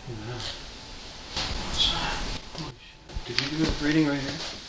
Yeah. Holy shit. Did you do a reading right here?